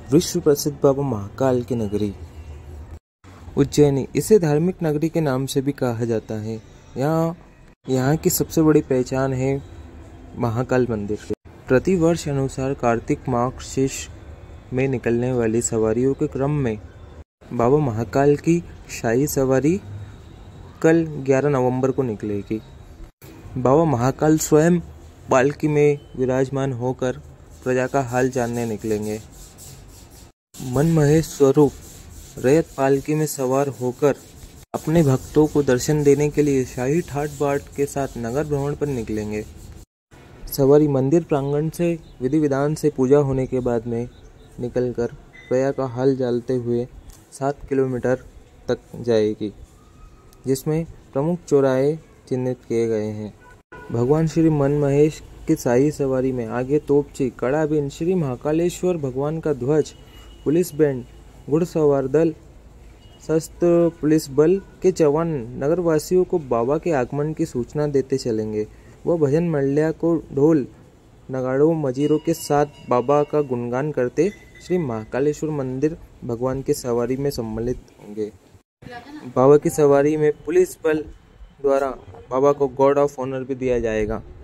विश्व प्रसिद्ध बाबा महाकाल की नगरी उज्जैनी, इसे धार्मिक नगरी के नाम से भी कहा जाता है। यहाँ की सबसे बड़ी पहचान है महाकाल मंदिर। प्रतिवर्ष अनुसार कार्तिक मार्गशीर्ष में निकलने वाली सवारियों के क्रम में बाबा महाकाल की शाही सवारी कल 11 नवंबर को निकलेगी। बाबा महाकाल स्वयं पालकी में विराजमान होकर प्रजा का हाल जानने निकलेंगे। मनमहेश स्वरूप रैयत पालकी में सवार होकर अपने भक्तों को दर्शन देने के लिए शाही ठाट बाट के साथ नगर भ्रमण पर निकलेंगे। सवारी मंदिर प्रांगण से विधि विधान से पूजा होने के बाद में निकलकर प्रया का हाल जानते हुए 7 किलोमीटर तक जाएगी, जिसमें प्रमुख चौराहे चिन्हित किए गए हैं। भगवान श्री मनमहेश की शाही सवारी में आगे तोपची, कड़ाबीन, श्री महाकालेश्वर भगवान का ध्वज, पुलिस बैंड, घुड़सवार दल, सशस्त्र पुलिस बल के जवान नगरवासियों को बाबा के आगमन की सूचना देते चलेंगे। वह भजन मंडलियों को ढोल नगाड़ों मजीरों के साथ बाबा का गुणगान करते श्री महाकालेश्वर मंदिर भगवान की सवारी में सम्मिलित होंगे। बाबा की सवारी में पुलिस बल द्वारा बाबा को गार्ड ऑफ ऑनर भी दिया जाएगा।